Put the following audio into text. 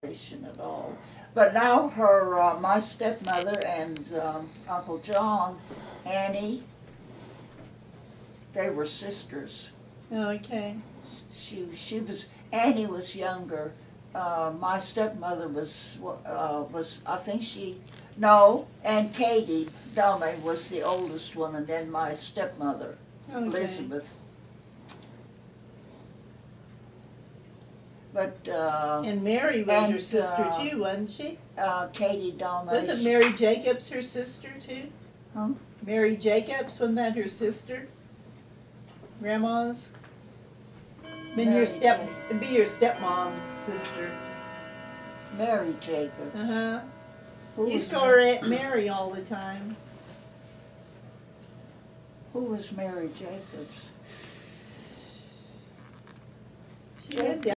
relation at all. But now her, my stepmother and Uncle John, Annie, they were sisters. Okay. Annie was younger. My stepmother was I think and Katie Dahme was the oldest woman, then my stepmother, Okay. Elizabeth. But and Mary was her sister too, wasn't she? Katie Dahme. Wasn't Mary Jacobs her sister too? Huh? Mary Jacobs, wasn't that her sister? Grandma's? It'd be your stepmom's sister. Mary Jacobs. Uh-huh. You used to call her Aunt Mary all the time. Who was Mary Jacobs? She lived